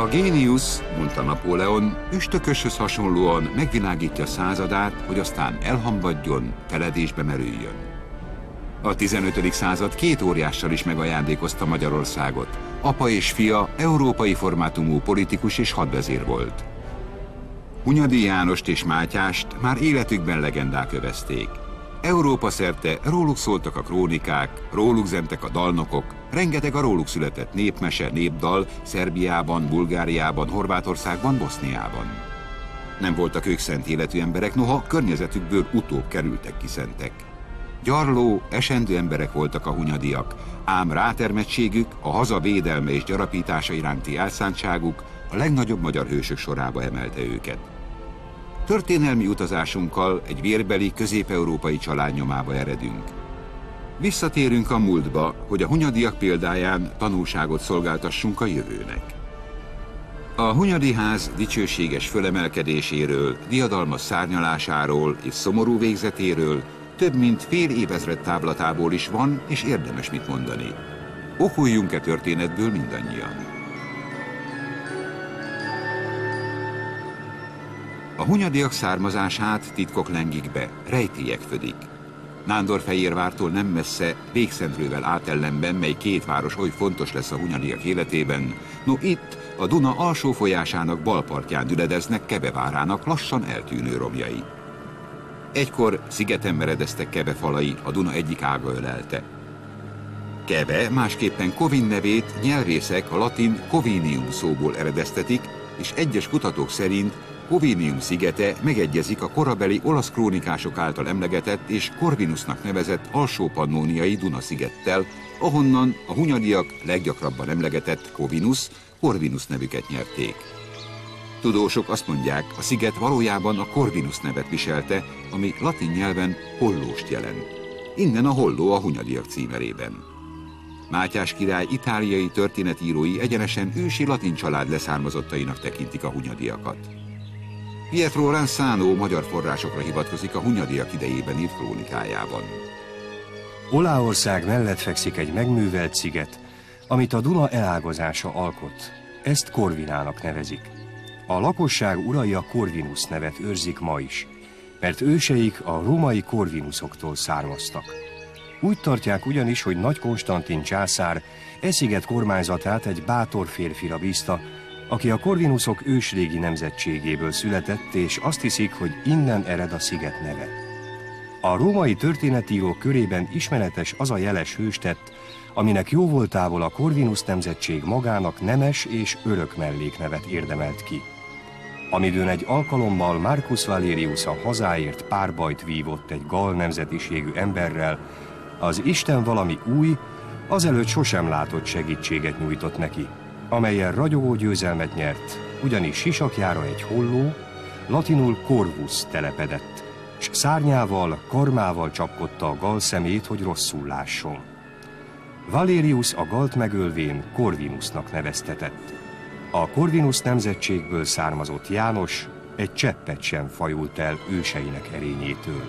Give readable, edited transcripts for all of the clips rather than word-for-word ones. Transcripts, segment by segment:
A géniusz, mondta Napóleon, üstököshöz hasonlóan megvilágítja századát, hogy aztán elhamvadjon, feledésbe merüljön. A 15. század két óriással is megajándékozta Magyarországot. Apa és fia európai formátumú politikus és hadvezér volt. Hunyadi Jánost és Mátyást már életükben legendák övezték. Európa szerte róluk szóltak a krónikák, róluk zentek a dalnokok, rengeteg a róluk született népmese, népdal Szerbiában, Bulgáriában, Horvátországban, Boszniában. Nem voltak ők szent életű emberek, noha környezetükből utóbb kerültek ki szentek. Gyarló, esendő emberek voltak a hunyadiak, ám rátermettségük, a haza védelme és gyarapítása iránti elszántságuk a legnagyobb magyar hősök sorába emelte őket. Történelmi utazásunkkal egy vérbeli közép-európai család nyomába eredünk. Visszatérünk a múltba, hogy a hunyadiak példáján tanulságot szolgáltassunk a jövőnek. A Hunyadi ház dicsőséges fölemelkedéséről, diadalmas szárnyalásáról és szomorú végzetéről több mint fél évezred távlatából is van, és érdemes mit mondani. Okuljunk-e történetből mindannyian? A hunyadiak származását titkok lengik be, rejtélyek födik. Nándorfehérvártól nem messze, Végszentrővel átellenben, mely két város oly fontos lesz a hunyadiak életében, no itt a Duna alsó folyásának bal partján üledeznek Kebe várának lassan eltűnő romjai. Egykor szigeten meredeztek Kebe falai, a Duna egyik ága ölelte. Kebe, másképpen Kovin nevét nyelvészek a latin Covinium szóból eredeztetik, és egyes kutatók szerint Covinium szigete megegyezik a korabeli olasz krónikások által emlegetett és Corvinusnak nevezett alsó-pannóniai Duna-szigettel, ahonnan a hunyadiak leggyakrabban emlegetett Corvinus nevüket nyerték. Tudósok azt mondják, a sziget valójában a Corvinus nevet viselte, ami latin nyelven hollóst jelent. Innen a holló a hunyadiak címerében. Mátyás király itáliai történetírói egyenesen ősi latin család leszármazottainak tekintik a hunyadiakat. Pietro Ranzano magyar forrásokra hivatkozik a hunyadiak idejében írt krónikájában. Oláország mellett fekszik egy megművelt sziget, amit a Duna elágazása alkot. Ezt Corvinának nevezik. A lakosság urai a Corvinus nevet őrzik ma is, mert őseik a római Corvinusoktól származtak. Úgy tartják ugyanis, hogy Nagy Konstantin császár e sziget kormányzatát egy bátor férfira bízta, aki a Corvinusok ősrégi nemzetségéből született, és azt hiszik, hogy innen ered a sziget neve. A római történetírók körében ismeretes az a jeles hőstett, aminek jóvoltából a Corvinus nemzetség magának nemes és örök melléknevet érdemelt ki. Amidőn egy alkalommal Marcus Valerius a hazáért párbajt vívott egy gal nemzetiségű emberrel, az Isten valami új, azelőtt sosem látott segítséget nyújtott neki, amelyen ragyogó győzelmet nyert, ugyanis sisakjára egy holló, latinul corvus telepedett, s szárnyával, karmával csapkodta a gal szemét, hogy rosszul lásson. Valerius a galt megölvén Corvinusnak neveztetett. A Corvinus nemzetségből származott János egy cseppet sem fajult el őseinek erényétől.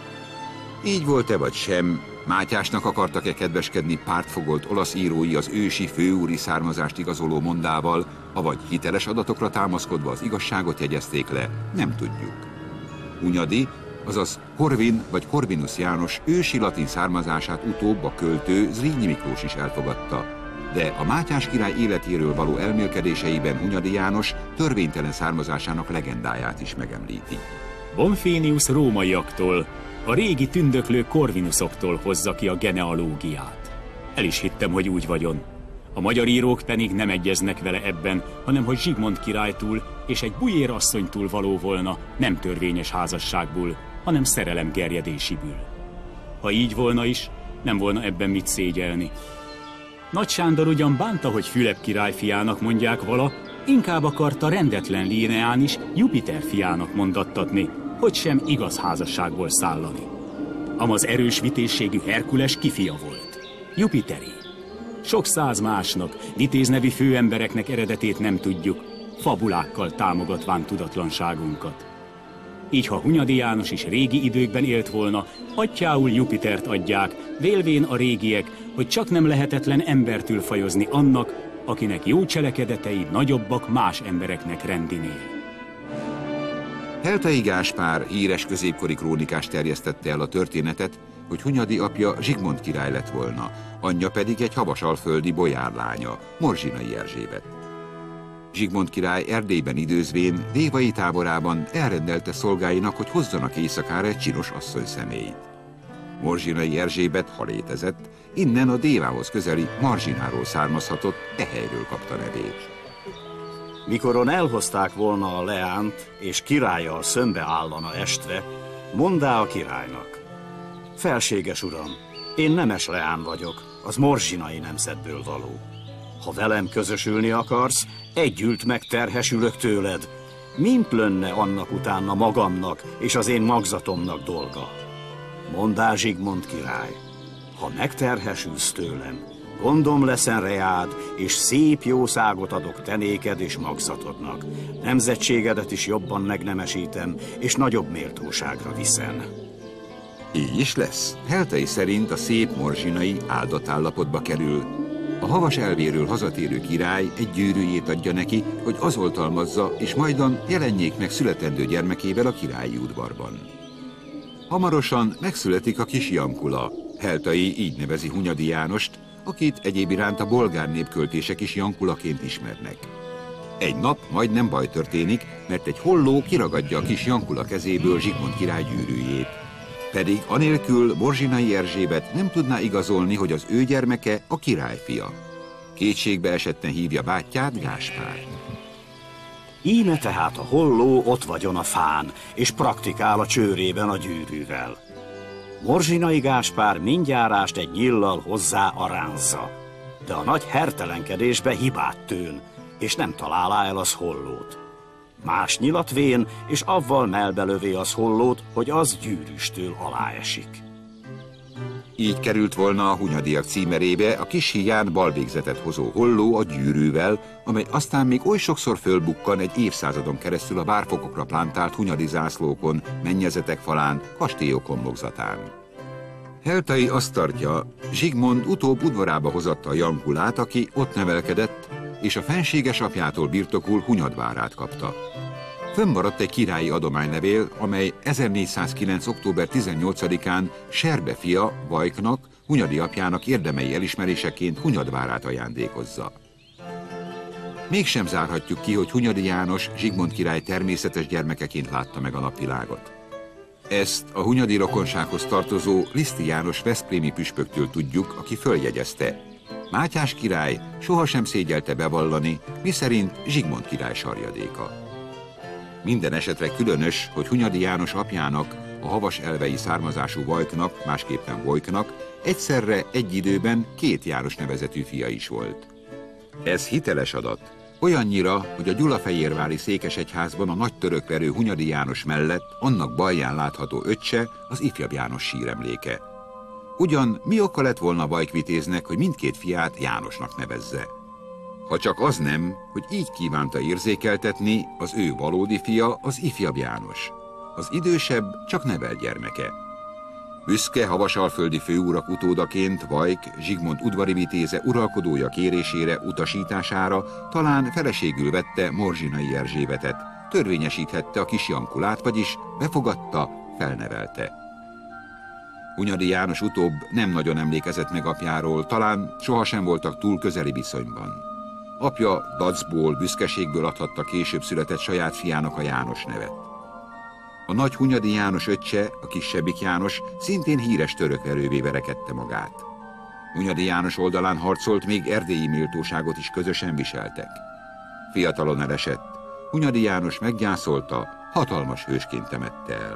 Így volt-e vagy sem, Mátyásnak akartak-e kedveskedni pártfogolt olasz írói az ősi főúri származást igazoló mondával, avagy hiteles adatokra támaszkodva az igazságot jegyezték le, nem tudjuk. Hunyadi, azaz Corvin vagy Corvinus János ősi latin származását utóbb a költő Zrínyi Miklós is elfogadta, de a Mátyás király életéről való elmélkedéseiben Hunyadi János törvénytelen származásának legendáját is megemlíti. Bonfénius rómaiaktól, a régi tündöklő Corvinusoktól hozza ki a genealógiát. El is hittem, hogy úgy vagyon. A magyar írók pedig nem egyeznek vele ebben, hanem hogy Zsigmond királytól és egy bujér asszonytól való volna, nem törvényes házasságból, hanem szerelem gerjedésiből. Ha így volna is, nem volna ebben mit szégyelni. Nagy Sándor ugyan bánta, hogy Fülep király fiának mondják vala, inkább akarta rendetlen Líneán is Jupiter fiának mondattatni, hogy sem igaz házasságból szállani. Amaz erős vitézségű Herkules kifia volt, Jupiteré. Sok száz másnak, vitéznevű főembereknek eredetét nem tudjuk, fabulákkal támogatván tudatlanságunkat. Így ha Hunyadi János is régi időkben élt volna, atyául Jupitert adják, vélvén a régiek, hogy csak nem lehetetlen embertől fajozni annak, akinek jó cselekedetei nagyobbak más embereknek rendinél. Heltai Gáspár híres középkori krónikás terjesztette el a történetet, hogy Hunyadi apja Zsigmond király lett volna, anyja pedig egy havasalföldi bojárlánya, Morzsinai Erzsébet. Zsigmond király Erdélyben időzvén dévai táborában elrendelte szolgáinak, hogy hozzanak éjszakára egy csinos asszony személyt. Morzsinai Erzsébet, ha létezett, innen a Dévához közeli Marzsináról származhatott, e helyről kapta nevét. Mikoron elhozták volna a leánt, és királlyal szembe állana estre, mondá a királynak: felséges uram, én nemes leán vagyok, az morzsinai nemzetből való. Ha velem közösülni akarsz, együtt megterhesülök tőled, mint lönne annak utána magamnak és az én magzatomnak dolga. Mondá Zsigmond király: ha megterhesülsz tőlem, gondom leszen reád, és szép jószágot adok te néked és magzatodnak. Nemzetségedet is jobban megnemesítem, és nagyobb méltóságra viszem. Így is lesz. Heltai szerint a szép morzsinai áldott állapotba kerül. A havas elvéről hazatérő király egy gyűrűjét adja neki, hogy az oltalmazza, és majdan jelenjék meg születendő gyermekével a királyi udvarban. Hamarosan megszületik a kis Jankula. Heltai így nevezi Hunyadi Jánost, akit egyéb iránt a bolgár népköltések is Jankulaként ismernek. Egy nap majdnem baj történik, mert egy holló kiragadja a kis Jankula kezéből Zsigmond király gyűrűjét. Pedig anélkül Morzsinai Erzsébet nem tudná igazolni, hogy az ő gyermeke a királyfia. Kétségbe esetten hívja bátyját, Gáspárt. Íme tehát a holló ott vagyon a fán, és praktikál a csőrében a gyűrűvel. Morzsinai Gáspár mindjárást egy nyillal hozzá aránzza, de a nagy hertelenkedésbe hibát tűn, és nem találá el az hollót. Más nyilat vén, és avval melbelövé az hollót, hogy az gyűrűstől aláesik. Így került volna a Hunyadiak címerébe a kis híján balvégzetet hozó holló a gyűrűvel, amely aztán még oly sokszor fölbukkan egy évszázadon keresztül a bárfokokra plántált hunyadi zászlókon, mennyezetek falán, kastélyok homlokzatán. Heltai azt tartja, Zsigmond utóbb udvarába hozatta a Jankulát, aki ott nevelkedett, és a fenséges apjától birtokul Hunyadvárát kapta. Fönnmaradt egy királyi adománylevél, amely 1409. október 18-án Serbe fia, Vajknak, Hunyadi apjának érdemei elismeréseként Hunyadvárát ajándékozza. Mégsem zárhatjuk ki, hogy Hunyadi János Zsigmond király természetes gyermekeként látta meg a napvilágot. Ezt a hunyadi rokonsághoz tartozó Liszti János veszprémi püspöktől tudjuk, aki följegyezte. Mátyás király sohasem szégyelte bevallani, miszerint Zsigmond király sarjadéka. Minden esetre különös, hogy Hunyadi János apjának, a havas elvei származású Vajknak, másképpen Vojknak, egyszerre egy időben 2 János nevezetű fia is volt. Ez hiteles adat, olyannyira, hogy a gyulafehérvári székesegyházban a nagy törökverő Hunyadi János mellett annak balján látható öccse, az ifjabb János síremléke. Ugyan mi oka lett volna Vajk vitéznek, hogy mindkét fiát Jánosnak nevezze? Ha csak az nem, hogy így kívánta érzékeltetni, az ő valódi fia az ifjabb János. Az idősebb csak nevelt gyermeke. Büszke havasalföldi főurak utódaként Vajk Zsigmond udvari vitéze uralkodója kérésére, utasítására talán feleségül vette Morzsinai Erzsébetet, törvényesíthette a kis Jankulát, vagyis befogadta, felnevelte. Hunyadi János utóbb nem nagyon emlékezett meg apjáról, talán sohasem voltak túl közeli viszonyban. Apja dacból, büszkeségből adhatta később született saját fiának a János nevet. A nagy Hunyadi János öccse, a kisebbik János, szintén híres törökverővé verekedte magát. Hunyadi János oldalán harcolt, még erdélyi méltóságot is közösen viseltek. Fiatalon elesett, Hunyadi János meggyászolta, hatalmas hősként temette el.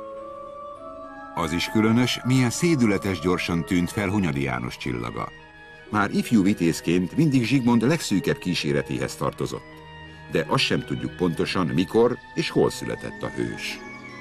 Az is különös, milyen szédületes gyorsan tűnt fel Hunyadi János csillaga. Már ifjú vitézként mindig Zsigmond legszűkebb kíséretéhez tartozott, de azt sem tudjuk pontosan, mikor és hol született a hős.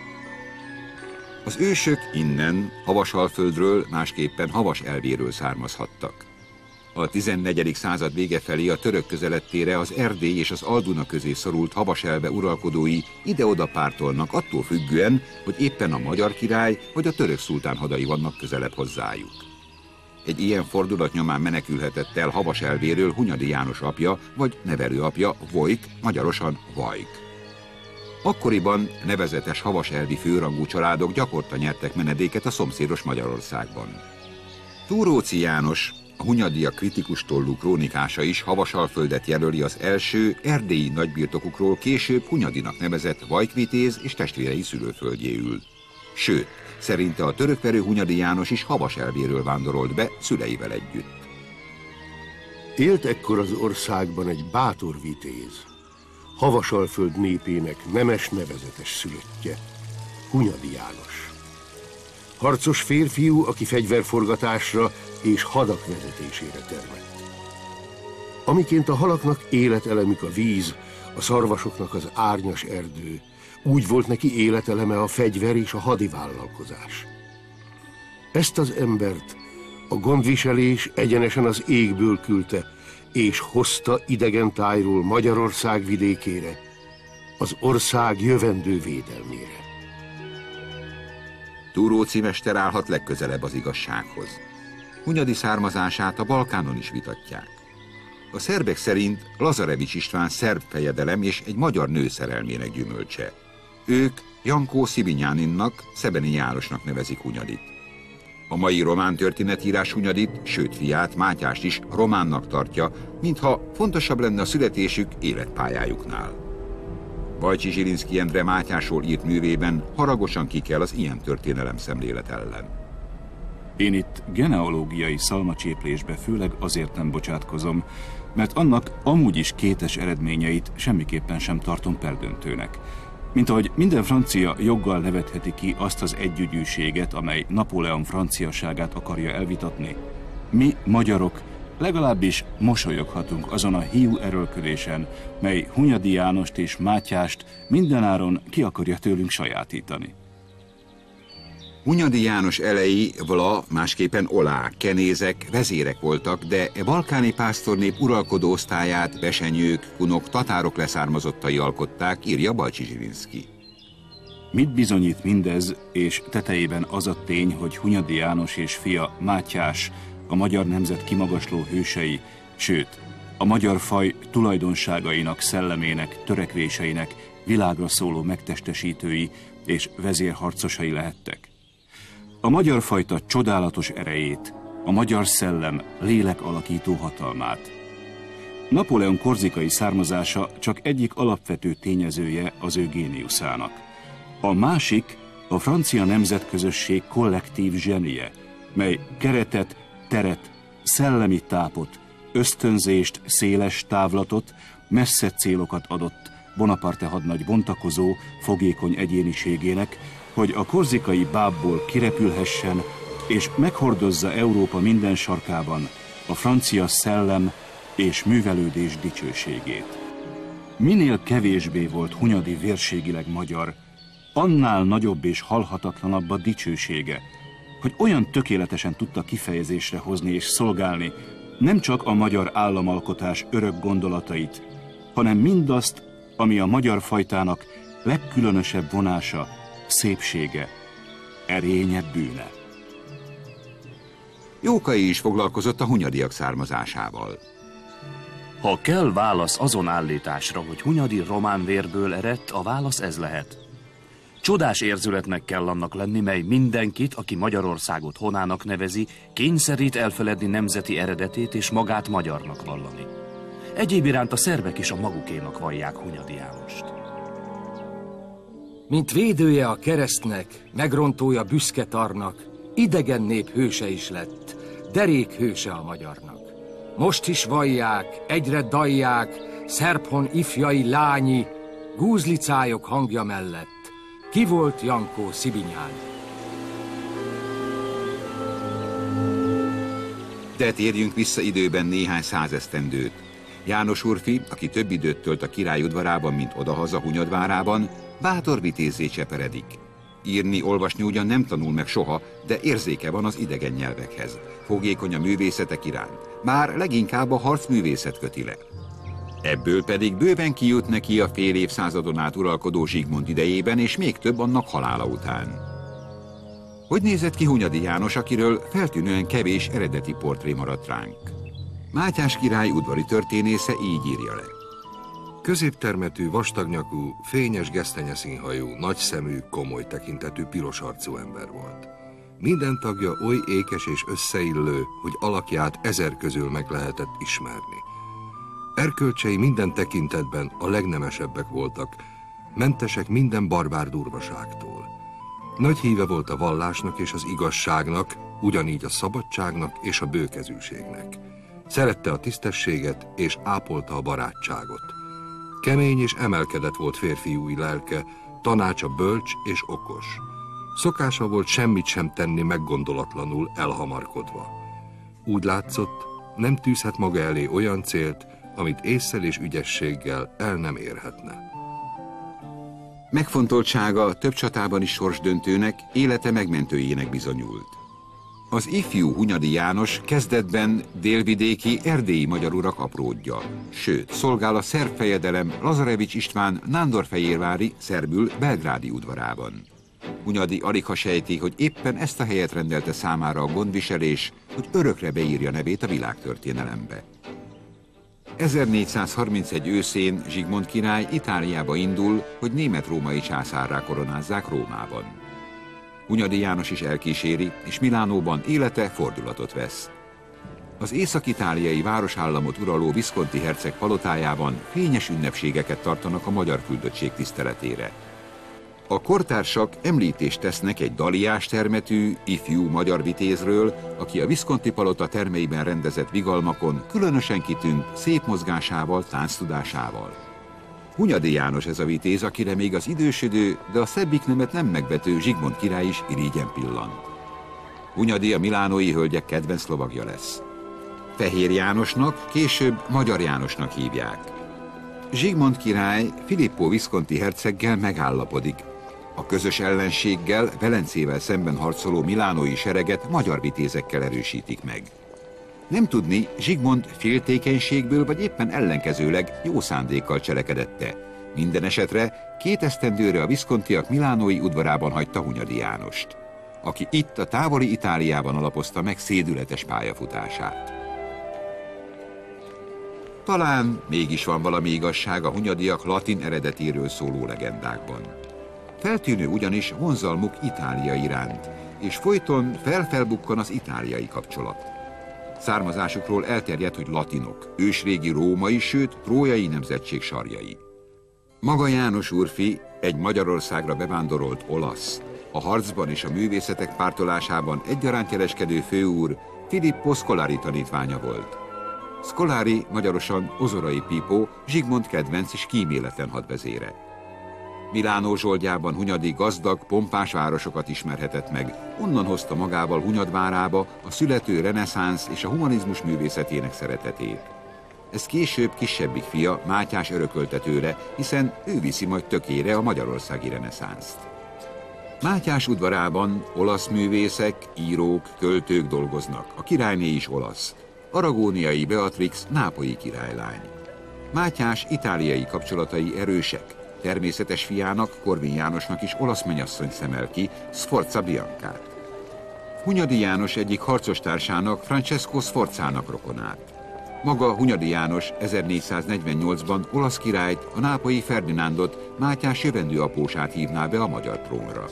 Az ősök innen, Havasalföldről, másképpen Havas elvéről származhattak. A 14. század vége felé a török közelettére az Erdély és az Al-Duna közé szorult Havaselve uralkodói ide-oda pártolnak attól függően, hogy éppen a magyar király vagy a török szultán hadai vannak közelebb hozzájuk. Egy ilyen fordulat nyomán menekülhetett el Havas elvéről Hunyadi János apja, vagy nevelőapja, Vojk, magyarosan Vajk. Akkoriban nevezetes havas elvi főrangú családok gyakorta nyertek menedéket a szomszédos Magyarországban. Túróczy János, a hunyadiak kritikus tollú krónikása is Havasalföldet jelöli az első erdélyi nagybirtokukról, később Hunyadinak nevezett Vajk-vitéz és testvérei szülőföldjéül. Sőt, szerinte a törökverő Hunyadi János is Havas elvéről vándorolt be szüleivel együtt. Élt ekkor az országban egy bátor vitéz, Havasalföld népének nemes nevezetes szülöttje, Hunyadi János. Harcos férfiú, aki fegyverforgatásra és hadak vezetésére termett. Amiként a halaknak életelemük a víz, a szarvasoknak az árnyas erdő, úgy volt neki életeleme a fegyver és a hadivállalkozás. Ezt az embert a gondviselés egyenesen az égből küldte, és hozta idegen tájról Magyarország vidékére, az ország jövendő védelmére. Túróczy mester állhat legközelebb az igazsághoz. Hunyadi származását a Balkánon is vitatják. A szerbek szerint Lazarevics István szerb fejedelem és egy magyar nő szerelmének gyümölcse. Ők Jankó Szibinyáninnak, Szebeni Járosnak nevezik Hunyadit. A mai román történetírás Hunyadit, sőt fiát, Mátyást is románnak tartja, mintha fontosabb lenne a születésük életpályájuknál. Bajcsi Zsilinszky Endre Mátyásról írt művében haragosan kikel az ilyen történelem szemlélet ellen. Én itt genealógiai szalmacséplésbe főleg azért nem bocsátkozom, mert annak amúgy is kétes eredményeit semmiképpen sem tartom perdöntőnek. Mint ahogy minden francia joggal nevetheti ki azt az együgyűséget, amely Napóleon franciaságát akarja elvitatni, mi magyarok legalábbis mosolyoghatunk azon a hiú erőlködésen, mely Hunyadi Jánost és Mátyást mindenáron ki akarja tőlünk sajátítani. Hunyadi János elejé Vla, másképpen Olá, kenézek, vezérek voltak, de a balkáni pásztornép uralkodó osztályát besenyők, kunok, tatárok leszármazottai alkották, írja Bajcsi Zsilinszky. Mit bizonyít mindez, és tetejében az a tény, hogy Hunyadi János és fia Mátyás a magyar nemzet kimagasló hősei, sőt, a magyar faj tulajdonságainak, szellemének, törekvéseinek világra szóló megtestesítői és vezérharcosai lehettek. A magyar fajta csodálatos erejét, a magyar szellem lélek alakító hatalmát. Napóleon korzikai származása csak egyik alapvető tényezője az ő géniuszának. A másik a francia nemzetközösség kollektív zsenie, mely keretet, teret, szellemi tápot, ösztönzést, széles távlatot, messze célokat adott Bonaparte hadnagy bontakozó, fogékony egyéniségének, hogy a korzikai bábból kirepülhessen, és meghordozza Európa minden sarkában a francia szellem és művelődés dicsőségét. Minél kevésbé volt Hunyadi vérségileg magyar, annál nagyobb és halhatatlanabb a dicsősége, hogy olyan tökéletesen tudta kifejezésre hozni és szolgálni nem csak a magyar államalkotás örök gondolatait, hanem mindazt, ami a magyar fajtának legkülönösebb vonása, szépsége, erénye, bűne. Jókai is foglalkozott a hunyadiak származásával. Ha kell válasz azon állításra, hogy Hunyadi román vérből eredt, a válasz ez lehet. Csodás érzületnek kell annak lenni, mely mindenkit, aki Magyarországot honának nevezi, kényszerít elfeledni nemzeti eredetét és magát magyarnak vallani. Egyéb iránt a szerbek is a magukénak vallják Hunyadi Jánost. Mint védője a keresztnek, megrontója büszke tarnak, idegen nép hőse is lett, derék hőse a magyarnak. Most is vallják, egyre dallják, szerbhon ifjai lányi, gúzlicályok hangja mellett. Ki volt Jankó Szibinyán? De térjünk vissza időben néhány százesztendőt. János úrfi, aki több időt tölt a király udvarában, mint odahaza Hunyadvárában, bátor vitézzé cseperedik. Írni, olvasni ugyan nem tanul meg soha, de érzéke van az idegen nyelvekhez. Fogékony a művészetek iránt, bár leginkább a harcművészet köti le. Ebből pedig bőven kijut neki a fél évszázadon át uralkodó Zsigmond idejében, és még több annak halála után. Hogy nézett ki Hunyadi János, akiről feltűnően kevés eredeti portré maradt ránk? Mátyás király udvari történésze így írja le. Középtermetű, vastagnyakú, fényes gesztenyeszínhajú, nagyszemű, komoly tekintetű, piros arcú ember volt. Minden tagja oly ékes és összeillő, hogy alakját 1000 közül meg lehetett ismerni. Erkölcsei minden tekintetben a legnemesebbek voltak, mentesek minden barbár durvaságtól. Nagy híve volt a vallásnak és az igazságnak, ugyanígy a szabadságnak és a bőkezűségnek. Szerette a tisztességet és ápolta a barátságot. Kemény és emelkedett volt férfiúi lelke, tanácsa bölcs és okos. Szokása volt semmit sem tenni meggondolatlanul, elhamarkodva. Úgy látszott, nem tűzhet maga elé olyan célt, amit ésszel és ügyességgel el nem érhetne. Megfontoltsága több csatában is sorsdöntőnek, élete megmentőjének bizonyult. Az ifjú Hunyadi János kezdetben délvidéki erdélyi magyar urak apródja, sőt, szolgál a szerb fejedelem Lazarevics István nándorfehérvári, szerbül belgrádi udvarában. Hunyadi aligha sejti, hogy éppen ezt a helyet rendelte számára a gondviselés, hogy örökre beírja nevét a világtörténelembe. 1431 őszén Zsigmond király Itáliába indul, hogy német-római császárrá koronázzák Rómában. Hunyadi János is elkíséri, és Milánóban élete fordulatot vesz. Az észak-itáliai városállamot uraló Visconti herceg palotájában fényes ünnepségeket tartanak a magyar küldöttség tiszteletére. A kortársak említést tesznek egy daliás termetű, ifjú magyar vitézről, aki a Visconti palota termeiben rendezett vigalmakon különösen kitűnt szép mozgásával, tánctudásával. Hunyadi János ez a vitéz, akire még az idősödő, de a szebbik nemet nem megvető Zsigmond király is irigyen pillant. Hunyadi a milánói hölgyek kedvenc lovagja lesz. Fehér Jánosnak, később Magyar Jánosnak hívják. Zsigmond király Filippo Visconti herceggel megállapodik. A közös ellenséggel, Velencével szemben harcoló milánói sereget magyar vitézekkel erősítik meg. Nem tudni, Zsigmond féltékenységből vagy éppen ellenkezőleg jó szándékkal cselekedette. Minden esetre 2 esztendőre a Viscontiak milánói udvarában hagyta Hunyadi Jánost, aki itt a távoli Itáliában alapozta meg szédületes pályafutását. Talán mégis van valami igazság a hunyadiak latin eredetéről szóló legendákban. Feltűnő ugyanis vonzalmuk Itália iránt, és folyton felbukkan az itáliai kapcsolat. Származásukról elterjedt, hogy latinok, ősrégi római, sőt trójai nemzetség sarjai. Maga János úrfi egy Magyarországra bevándorolt olasz, a harcban és a művészetek pártolásában egyaránt kereskedő főúr Filippo Scolari tanítványa volt. Scolari, magyarosan Ozorai Pipó, Zsigmond kedvenc és kíméletlen hadvezére. Milánó zsoldjában Hunyadi gazdag, pompás városokat ismerhetett meg, onnan hozta magával Hunyadvárába a születő reneszánsz és a humanizmus művészetének szeretetét. Ez később kisebbik fia, Mátyás örökölte tőle, hiszen ő viszi majd tökére a magyarországi reneszánszt. Mátyás udvarában olasz művészek, írók, költők dolgoznak, a királyné is olasz. Aragóniai Beatrix nápolyi királylány. Mátyás itáliai kapcsolatai erősek, természetes fiának, Korvin Jánosnak is olasz mennyasszony szemel ki, Sforza Biancát. Hunyadi János egyik harcostársának, Francesco Sforzának rokonát. Maga Hunyadi János 1448-ban olasz királyt, a nápolyi Ferdinándot, Mátyás jövendő apósát hívná be a magyar trónra.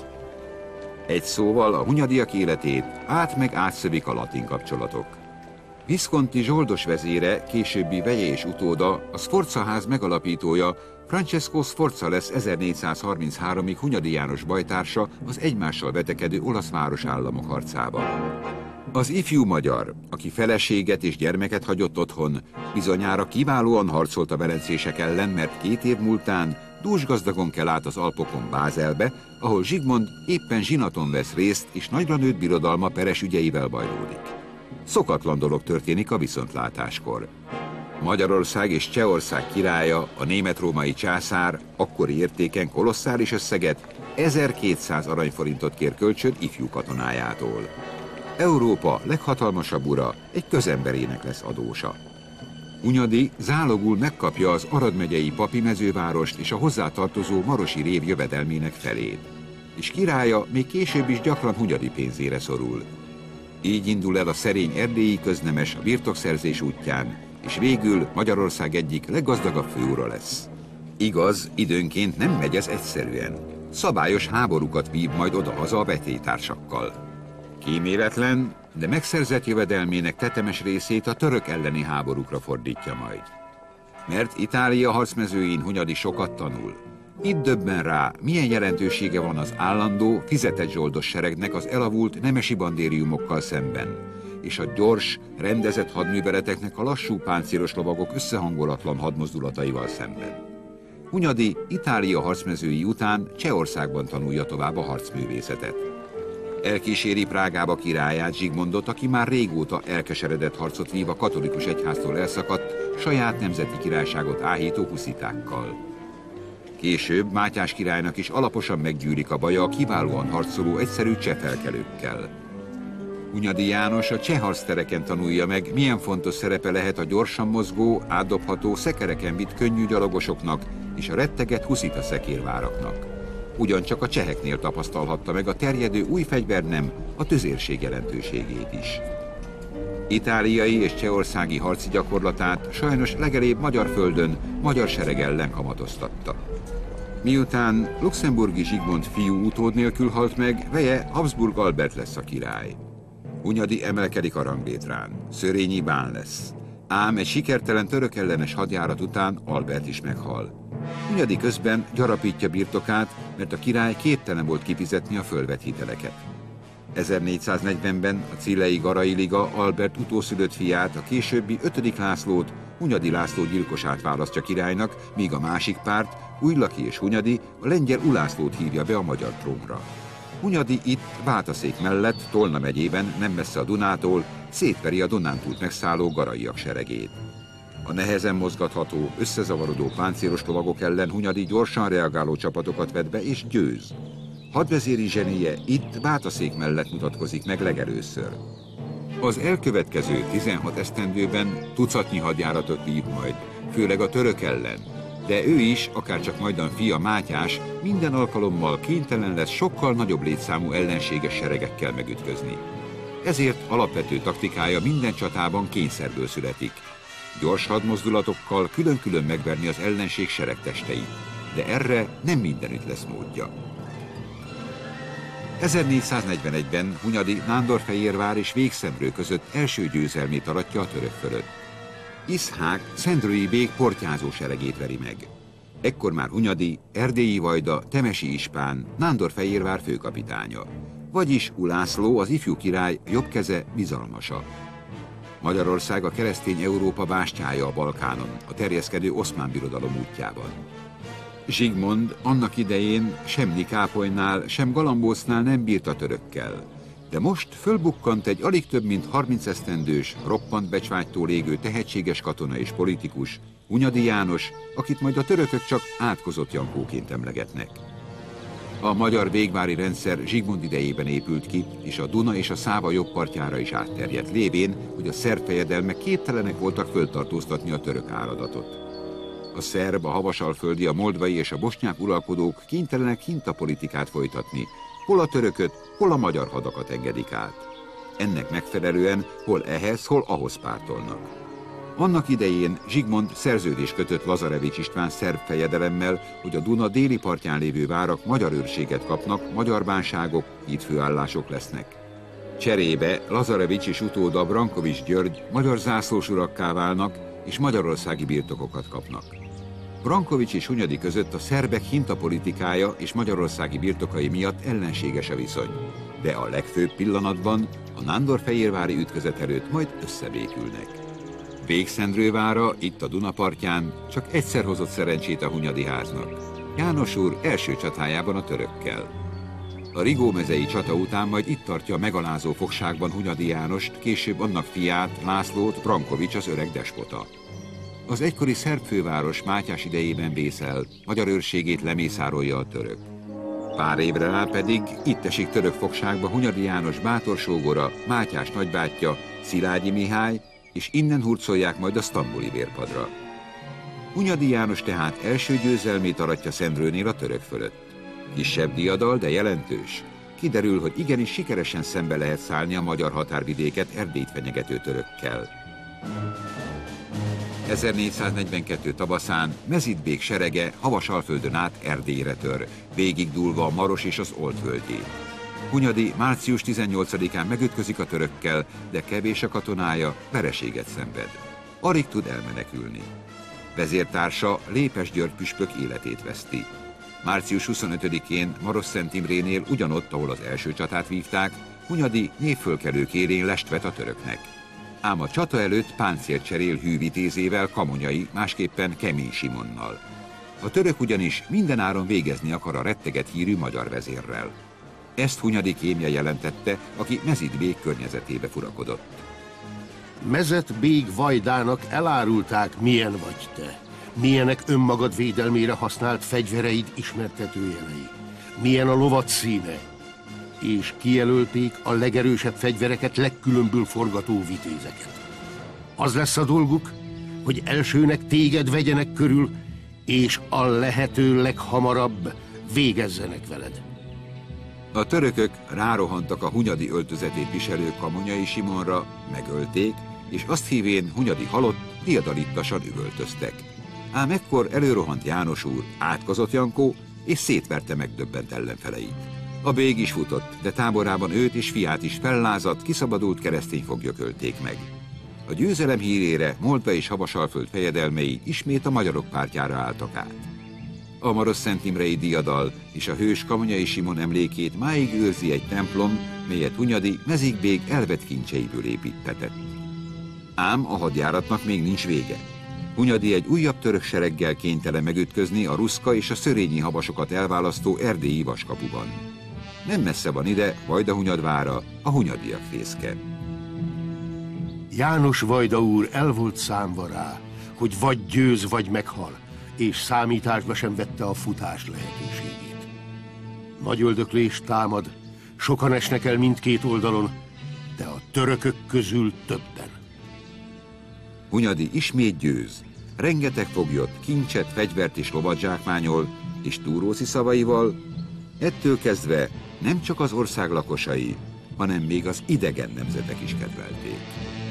Egy szóval a hunyadiak életét meg átszövik a latin kapcsolatok. Visconti zsoldos vezére, későbbi veje és utóda, a Sforza ház megalapítója, Francesco Sforza lesz 1433-ig Hunyadi János bajtársa az egymással vetekedő olasz városállamok harcában. Az ifjú magyar, aki feleséget és gyermeket hagyott otthon, bizonyára kiválóan harcolt a velencések ellen, mert 2 év múltán dúsgazdagon kell át az Alpokon Bázelbe, ahol Zsigmond éppen zsinaton vesz részt, és nagyra nőtt birodalma peres ügyeivel bajlódik. Szokatlan dolog történik a viszontlátáskor. Magyarország és Csehország királya, a német-római császár akkori értéken kolosszális összeget, 1200 aranyforintot kér kölcsön ifjú katonájától. Európa leghatalmasabb ura egy közemberének lesz adósa. Hunyadi zálogul megkapja az Arad megyei papi mezővárost és a hozzátartozó marosi rév jövedelmének felét. és királya még később is gyakran Hunyadi pénzére szorul. Így indul el a szerény erdélyi köznemes a birtokszerzés útján, és végül Magyarország egyik leggazdagabb főura lesz. Igaz, időnként nem megy ez egyszerűen. Szabályos háborúkat vív majd odahaza a vetélytársakkal. Kíméletlen, de megszerzett jövedelmének tetemes részét a török elleni háborúkra fordítja majd. Mert Itália harcmezőin Hunyadi sokat tanul. Itt döbben rá, milyen jelentősége van az állandó, fizetett zsoldos seregnek az elavult nemesi bandériumokkal szemben, és a gyors, rendezett hadműveleteknek a lassú páncélos lovagok összehangolatlan hadmozdulataival szemben. Hunyadi Itália harcmezői után Csehországban tanulja tovább a harcművészetet. Elkíséri Prágába királyát, Zsigmondot, aki már régóta elkeseredett harcot vív a katolikus egyháztól elszakadt, saját nemzeti királyságot áhító huszitákkal. Később Mátyás királynak is alaposan meggyűrik a baja a kiválóan harcoló egyszerű cseh felkelőkkel. Hunyadi János a cseh harctereken tanulja meg, milyen fontos szerepe lehet a gyorsan mozgó, átdobható, szekereken vitt könnyű gyalogosoknak és a retteget huszita szekérváraknak. Ugyancsak a cseheknél tapasztalhatta meg a terjedő új fegyvernem a tüzérség jelentőségét is. Itáliai és csehországi harci gyakorlatát sajnos legelébb magyar földön, magyar sereg ellen kamatoztatta. Miután luxemburgi Zsigmond fiú utód nélkül halt meg, veje Habsburg Albert lesz a király. Hunyadi emelkedik a ranglétrán, Szörényi bán lesz. Ám egy sikertelen török ellenes hadjárat után Albert is meghal. Hunyadi közben gyarapítja birtokát, mert a király képtelen volt kifizetni a fölvett hiteleket. 1440-ben a Cillei-Garai Liga Albert utószülött fiát, a későbbi 5. Lászlót, Hunyadi László gyilkosát választja királynak, míg a másik párt, Újlaki és Hunyadi a lengyel Ulászlót hívja be a magyar trónra. Hunyadi itt, Bátaszék mellett, Tolna megyében, nem messze a Dunától, szétveri a Dunántúlt megszálló garaiak seregét. A nehezen mozgatható, összezavarodó páncélos lovagok ellen Hunyadi gyorsan reagáló csapatokat vet be és győz. Hadvezéri zsenéje itt, Bátaszék mellett mutatkozik meg legelőször. Az elkövetkező 16 esztendőben tucatnyi hadjáratot vív majd, főleg a török ellen, de ő is, akárcsak majdan fia Mátyás, minden alkalommal kénytelen lesz sokkal nagyobb létszámú ellenséges seregekkel megütközni. Ezért alapvető taktikája minden csatában kényszerből születik. Gyors hadmozdulatokkal külön-külön megverni az ellenség seregtesteit, de erre nem mindenütt lesz módja. 1441-ben Hunyadi Nándorfehérvár és Végszemrő között első győzelmét aratja a török fölött. Iszhák szendrői bég portyázó seregét veri meg. Ekkor már Hunyadi, Erdélyi Vajda, Temesi ispán, Nándorfehérvár főkapitánya, vagyis Ulászló, az ifjú király jobb keze, bizalmasa. Magyarország a keresztény Európa bástyája a Balkánon, a terjeszkedő oszmán birodalom útjában. Zsigmond annak idején sem Nikápolynál, sem Galambócnál nem bírt a törökkel, de most fölbukkant egy alig több mint 30 esztendős, roppant becsvágytól égő tehetséges katona és politikus, Hunyadi János, akit majd a törökök csak átkozott Jankóként emlegetnek. A magyar végvári rendszer Zsigmond idejében épült ki, és a Duna és a Száva jobb partjára is átterjedt, lévén, hogy a szerb fejedelmek képtelenek voltak föltartóztatni a török áradatot. A szerb, a havasalföldi, a moldvai és a bosnyák uralkodók kénytelenek hintapolitikát folytatni, hol a törököt, hol a magyar hadakat engedik át. Ennek megfelelően hol ehhez, hol ahhoz pártolnak. Annak idején Zsigmond szerződést kötött Lazarevics István szerb fejedelemmel, hogy a Duna déli partján lévő várak magyar őrséget kapnak, magyar bánságok, hídfőállások lesznek. Cserébe Lazarevics és utóda Brankovics György magyar zászlósurakká válnak, és magyarországi birtokokat kapnak. Brankovics és Hunyadi között a szerbek hintapolitikája és magyarországi birtokai miatt ellenséges a viszony, de a legfőbb pillanatban, a nándorfehérvári ütközet előtt majd összebékülnek. Végszendrővára, itt a Duna partján csak egyszer hozott szerencsét a Hunyadi háznak. János úr első csatájában a törökkel. A Rigómezei csata után majd itt tartja megalázó fogságban Hunyadi Jánost, később annak fiát, Lászlót, Brankovics az öreg despota. Az egykori szerb főváros Mátyás idejében vészel, magyar őrségét lemészárolja a török. Pár évre rá pedig itt esik török fogságba Hunyadi János bátor sógora, Mátyás nagybátyja, Szilágyi Mihály, és innen hurcolják majd a sztambuli vérpadra. Hunyadi János tehát első győzelmét aratja Szendrőnél a török fölött. Kisebb diadal, de jelentős. Kiderül, hogy igenis sikeresen szembe lehet szállni a magyar határvidéket Erdélyt fenyegető törökkel. 1442 tavaszán Mezitbék serege Havasalföldön át Erdélyre tör, végigdúlva a Maros és az Olt völgyét. Hunyadi március 18-án megütközik a törökkel, de kevés a katonája, vereséget szenved. Alig tud elmenekülni. Vezértársa, Lépes György püspök életét veszti. Március 25-én Marosszent Imrénél, ugyanott, ahol az első csatát vívták, Hunyadi névfölkelők élén lest vet a töröknek. Ám a csata előtt páncélt cserél hűvitézével, Kamonyai, másképpen Kemény Simonnal. A török ugyanis mindenáron végezni akar a retteget hírű magyar vezérrel. Ezt Hunyadi kémje jelentette, aki Mezitbék környezetébe furakodott. Mezitbék vajdának elárulták, milyen vagy te. Milyenek önmagad védelmére használt fegyvereid ismertetőjelei. Milyen a lovat színe. És kijelölték a legerősebb fegyvereket, legkülönbül forgató vitézeket. Az lesz a dolguk, hogy elsőnek téged vegyenek körül, és a lehető leghamarabb végezzenek veled. A törökök rárohantak a Hunyadi öltözetét viselő Kamonyai Simonra, megölték, és azt hívén Hunyadi halott, diadalittasan üvöltöztek. Ám ekkor előrohant János úr, átkozott Jankó, és szétverte megdöbbent ellenfeleit. A bég is futott, de táborában őt és fiát is fellázadt, kiszabadult keresztény foglyok ölték meg. A győzelem hírére Moldva és Havasalföld fejedelmei ismét a magyarok pártjára álltak át. A Marosszent-Imrei diadal és a hős Kamonyai Simon emlékét máig őrzi egy templom, melyet Hunyadi Mezitbék elvett kincseiből építtetett. Ám a hadjáratnak még nincs vége. Hunyadi egy újabb török sereggel kénytelen megütközni a Ruszka és a Szörényi havasokat elválasztó erdélyi vaskapuban. Nem messze van ide Vajdahunyadvára, a hunyadiak fészke. János vajda úr el volt számva rá, hogy vagy győz, vagy meghal, és számításba sem vette a futás lehetőségét. Nagy öldöklés támad, sokan esnek el mindkét oldalon, de a törökök közül többen. Hunyadi ismét győz. Rengeteg foglyot, kincset, fegyvert és lovat zsákmányol, és Túróci szavaival, ettől kezdve nem csak az ország lakosai, hanem még az idegen nemzetek is kedvelték.